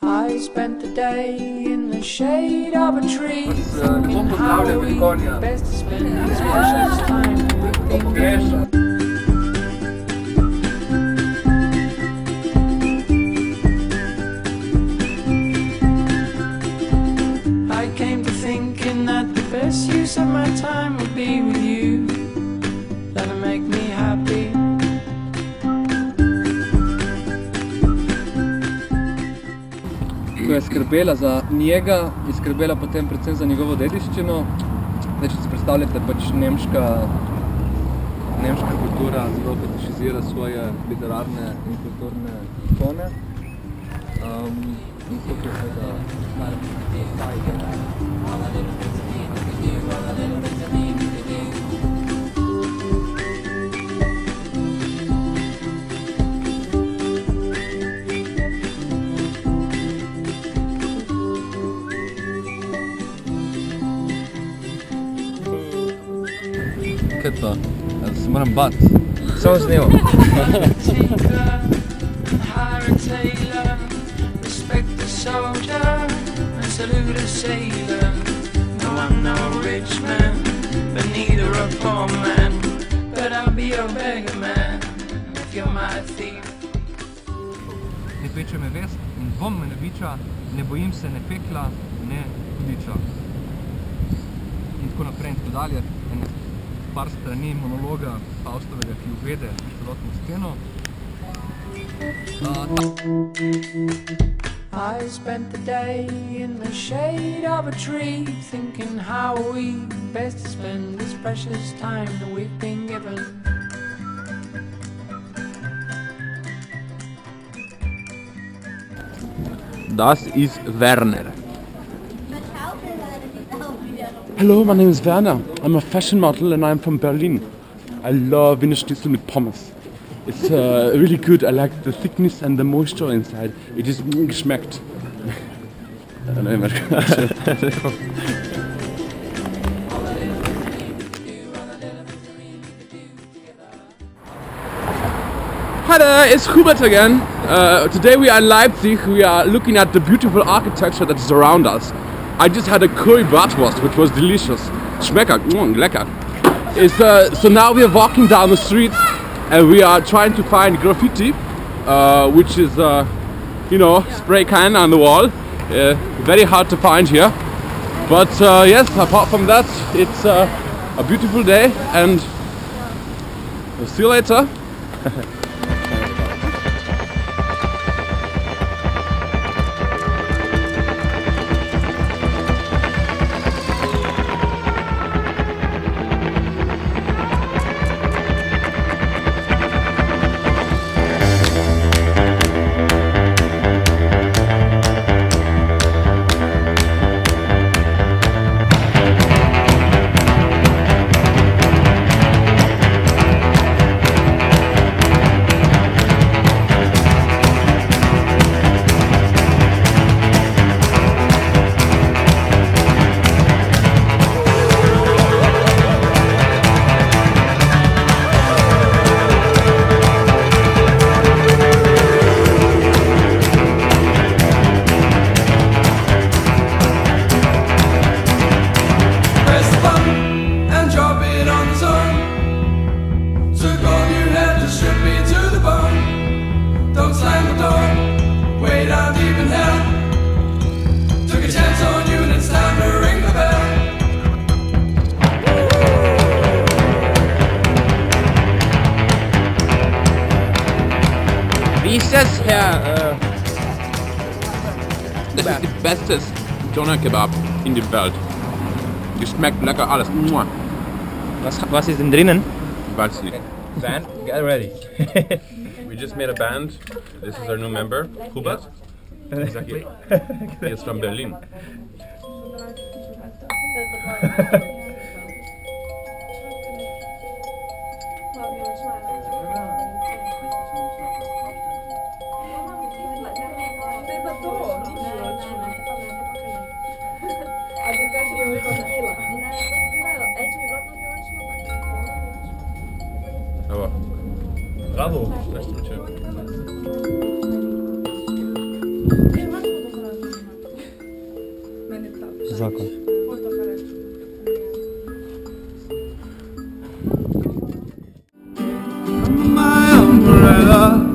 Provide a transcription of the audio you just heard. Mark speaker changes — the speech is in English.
Speaker 1: I spent the day in the shade of a tree, thinking how we best to spend this precious time we've been given. I came to thinking that the best use of my time would be with you. That'll make me happy.
Speaker 2: Ko je skrbela za njega, je skrbela potem predvsem za njegovo dediščino. Zdaj, če si predstavljate, pač nemška kultura zelo fetišizira svoje literarne in kulturne ikone. In tukaj je da Kaj je to? Se moram bat. Samo z njo.
Speaker 3: Ne peče me vest, ne bom me ne biča, ne bojim se ne pekla, ne hudiča. In tako naprej in tako dalje. Par strani monologa Faustovega, ki uvede celotno sceno.
Speaker 1: I spent the day in the shade of a tree, thinking how we best spend this precious time that we've been given.
Speaker 4: Das ist Werner.
Speaker 5: Hello, my name is Werner. I'm a fashion model and I'm from Berlin. I love Wiener Schnitzel with pommes. It's really good. I like the thickness and the moisture inside. It is geschmeckt.
Speaker 4: Hi there, it's Hubert again. Today we are in Leipzig. We are looking at the beautiful architecture that is around us. I just had a curry bratwurst, which was delicious. Schmeckert, lecker. So now we are walking down the street and we are trying to find graffiti, which is, spray can on the wall. Very hard to find here. But yes, apart from that, it's a beautiful day and we'll see you later.
Speaker 3: Wie ist das, Herr?
Speaker 4: Das ist die beste Doner Kebab in der Welt. Geschmeckt lecker alles.
Speaker 3: Was ist denn drinnen?
Speaker 4: Weiß nicht.
Speaker 3: Band, get ready.
Speaker 4: We just made a band. This is our new member, Hubert.
Speaker 3: Exactly.
Speaker 4: He is from Berlin. Aber bravo, nice to meet you.
Speaker 2: zakon.
Speaker 1: My umbrella